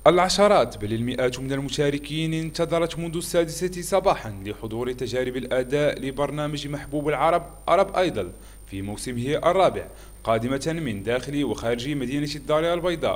العشرات بل المئات من المشاركين انتظرت منذ 6 صباحا لحضور تجارب الأداء لبرنامج محبوب العرب أرب أيدل في موسمه الرابع، قادمة من داخل وخارج مدينة الدار البيضاء.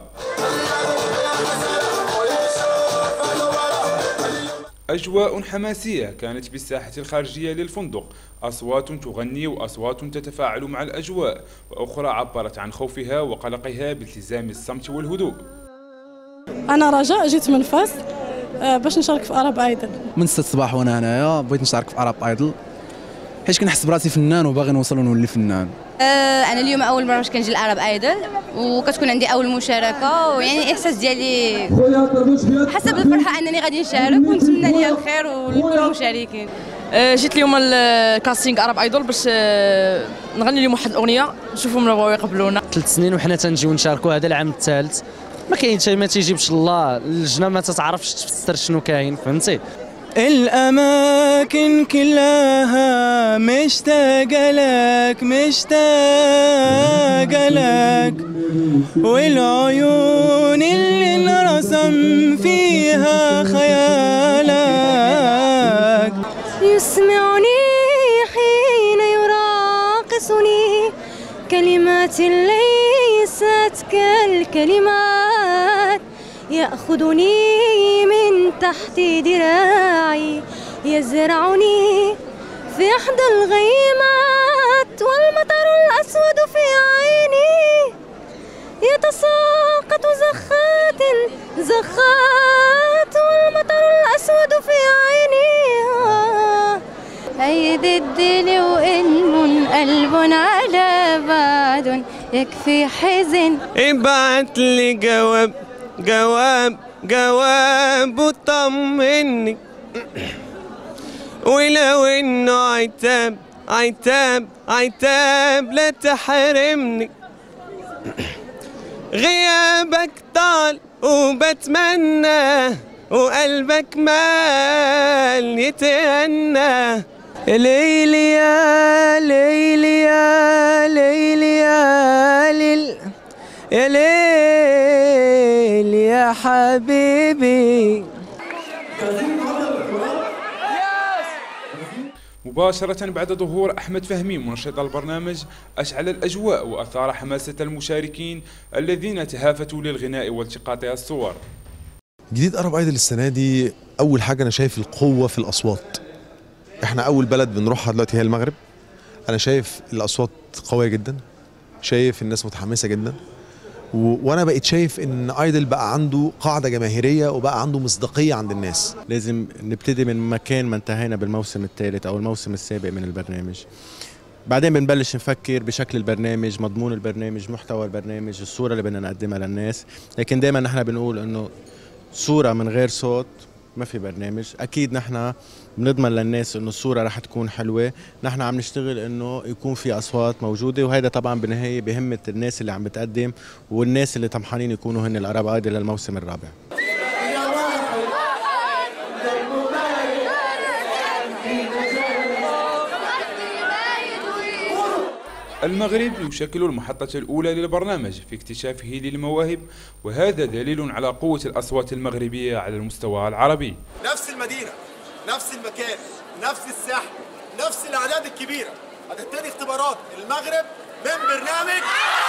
أجواء حماسية كانت بالساحة الخارجية للفندق، أصوات تغني وأصوات تتفاعل مع الأجواء، وأخرى عبرت عن خوفها وقلقها بالتزام الصمت والهدوء. أنا رجاء، جيت من فاس باش نشارك في أرب أيدل. من 6 الصباح وأنا هنايا بغيت نشارك في أرب أيدل حيت كنحس براسي فنان وباغي نوصل ونولي فنان. أنا اليوم أول مرة باش كنجي لأرب أيدل، وكتكون عندي أول مشاركة، ويعني الإحساس ديالي حسب الفرحة أنني غادي نشارك، ونتمنى ليا الخير ولكل المشاركين. جيت اليوم الكاستينغ أرب أيدل باش نغني لهم واحد الأغنية نشوفهم بغاو يقبلونا. 3 سنين وحنا تنجيو نشاركوا، هذا العام الثالث. ما كاين شيء، ما تيجيبش الله، اللجنة ما تتعرفش تفسر شنو كاين، فهمتي؟ الأماكن كلها مشتاقة لك مشتاقة لك، والعيون اللي انرسم فيها خيالك يسمعني حين يراقصني، كلمات ليست كالكلمات، يأخذني من تحت ذراعي، يزرعني في إحدى الغيمات، والمطر الأسود في عيني يتساقط زخات زخات، والمطر الأسود في عيني. عيد الدل وإن قلب على بعد يكفي حزن، ابعت لي جواب جواب جواب وطمني، ولو انه عتاب عتاب عتاب لا تحرمني، غيابك طال وبتمنى وقلبك مال يتهنى. ليلي يا ليلي يا ليلي يا ليل يا ليل يا حبيبي. مباشرة بعد ظهور أحمد فهمي منشط البرنامج، أشعل الأجواء وأثار حماسة المشاركين الذين تهافتوا للغناء والتقاط الصور. جديد أرب أيدل السنة دي، أول حاجة أنا شايف القوة في الأصوات. إحنا أول بلد بنروحها دلوقتي هي المغرب. أنا شايف الأصوات قوية جدا، شايف الناس متحمسة جدا، وانا بقيت شايف ان ايدل بقى عنده قاعده جماهيريه وبقى عنده مصداقيه عند الناس. لازم نبتدي من مكان ما انتهينا بالموسم الثالث او الموسم السابق من البرنامج، بعدين بنبلش نفكر بشكل البرنامج، مضمون البرنامج، محتوى البرنامج، الصوره اللي بدنا نقدمها للناس. لكن دائما نحن بنقول انه صوره من غير صوت ما في برنامج. اكيد نحن بنضمن للناس انه الصوره رح تكون حلوه، نحن عم نشتغل انه يكون في اصوات موجوده، وهذا طبعا بالنهايه بهمه الناس اللي عم بتقدم والناس اللي طمحانين يكونوا هن الأرب أيدل للموسم الرابع. المغرب يشكل المحطة الأولى للبرنامج في اكتشافه للمواهب، وهذا دليل على قوة الأصوات المغربية على المستوى العربي. نفس المدينة، نفس المكان، نفس الساحة، نفس الأعداد الكبيرة. هتبتدي اختبارات المغرب من برنامج.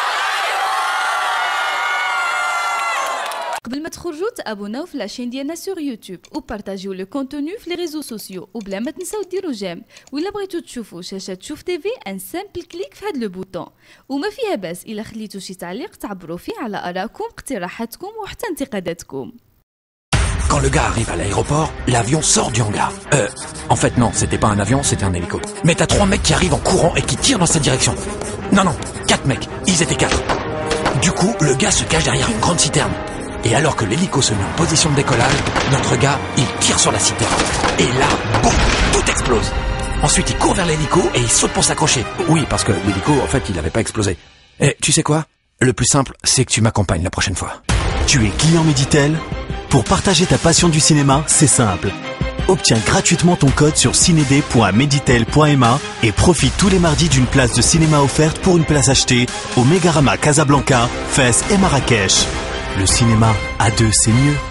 قبل ما تخرجوا تابوناو في لاشين ديالنا سور يوتيوب وبارطاجيو لو كونتوني في لي ريزو سوسيو، وبلا ما تنساو ديروا جيم. ولا بغيتو تشوفوا شاشة شوف تيفي، ان سامبل كليك في هذا لو بوطون. وما فيها باس الا خليتو شي تعليق تعبروا فيه على ارائكم، اقتراحاتكم وحتى انتقاداتكم. Quand le gars arrive à l'aéroport, l'avion sort du hangar. En fait non, c'était pas un avion, c'était un hélico. Mais t'as 3 mecs qui arrivent en courant et qui tirent dans sa direction. Non, 4 mecs, ils étaient 4. Du coup, le gars se cache derrière une grande citerne. Et alors que l'hélico se met en position de décollage, notre gars, il tire sur la citerne. Et là, boum, tout explose. Ensuite, il court vers l'hélico et il saute pour s'accrocher. Oui, parce que l'hélico, en fait, il avait pas explosé. Et tu sais quoi? Le plus simple, c'est que tu m'accompagnes la prochaine fois. Tu es client Meditel? Pour partager ta passion du cinéma, c'est simple. Obtiens gratuitement ton code sur cinéd.meditel.ma et profite tous les mardis d'une place de cinéma offerte pour une place achetée au Megarama Casablanca, Fès et Marrakech. Le cinéma à deux, c'est mieux.